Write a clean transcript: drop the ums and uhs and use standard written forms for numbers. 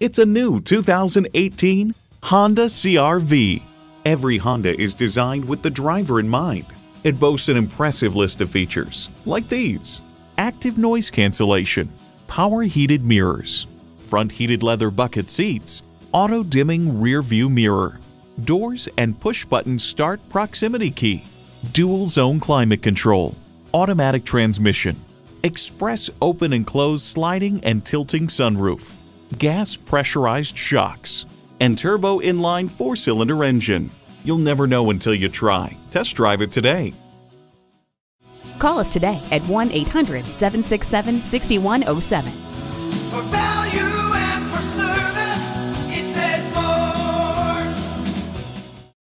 It's a new 2018 Honda CR-V. Every Honda is designed with the driver in mind. It boasts an impressive list of features, like these: active noise cancellation, power heated mirrors, front heated leather bucket seats, auto dimming rear view mirror, doors and push button start proximity key, dual zone climate control, automatic transmission, express open and close sliding and tilting sunroof, gas pressurized shocks, and turbo inline 4-cylinder engine. You'll never know until you try. Test drive it today. Call us today at 1-800-767-6107.